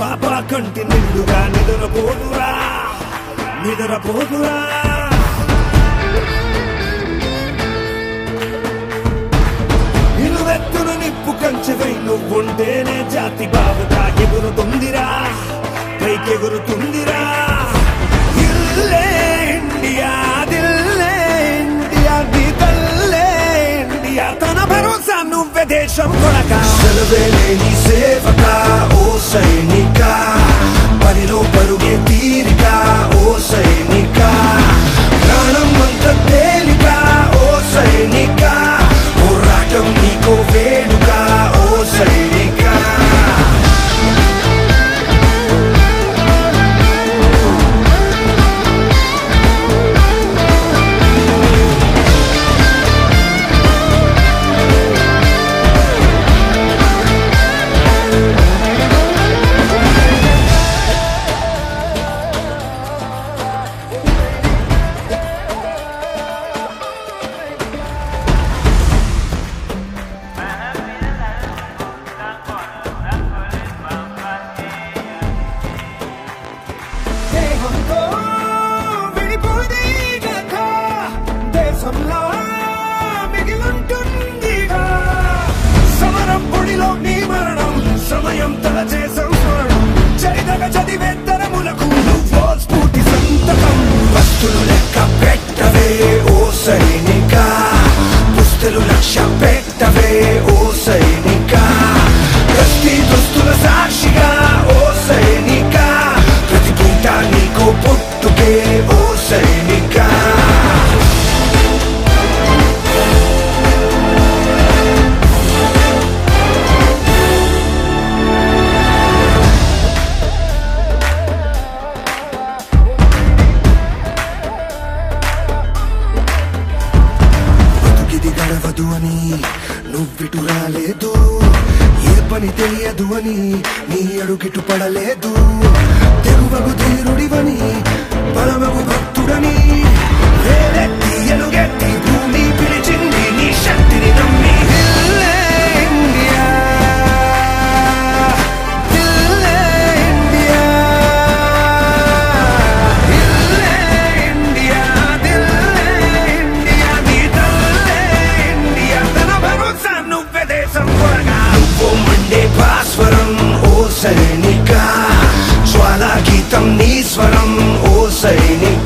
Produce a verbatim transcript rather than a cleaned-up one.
పాప కంటి నిండుగా నిద్రపోదురా నిద్రపోదురా నిలువెత్తును నిప్పు కంచెవై నువ్వుంటేనే జాతి బావుగా ఎగురుతుందిరా పైకెగురుతుందిరా ఇల్లే ఇండియా దిల్లే ఇండియా నీ తల్లే ఇండియా తన భరోసా నువ్వే దేశం కొడక సెలవే లేని సేవక ఓ సైనిక పనిలో పరుగే తీరిక ఓ సైనిక ప్రాణం అంత తేలిక ఓ సైనిక పోరాటం నీకో వేడుక ఓ సైనిక సమయం తలచే సంస్మరణం చరితగ చదివే తరములకు నువ్వో స్ఫూర్తి సంతకం వస్తులు లెక్క పెట్టవే ఓ సైనిక పుస్తలు లక్ష్య పెట్టవే ఓ సైనిక ప్రతి దుస్తుల సాక్షిగా ఓ సైనిక ప్రతి పూట నీకో పుట్టుకే ఓ సైనిక గడవదు అని నువ్విటు రాలేదు ఏ పని తెలియదు అని నీ అడుగిటు పడలేదు తెగువగు ధీరుడివని బలమగు భక్తుడని వేలెత్తి ఎలుగెత్తి భూమి పిలిచింది నీ శక్తిని నమ్మి దిల్లే ఇండియా దిల్లే ఇండియా దిల్లే ఇండియా దిల్లే ఇండియా నీ నువ్వే దేశం కొరగా నువ్వు మండే భాస్వరం ఓ సైనిక జ్వాలా గీతం నీ స్వరం ఓ సైనిక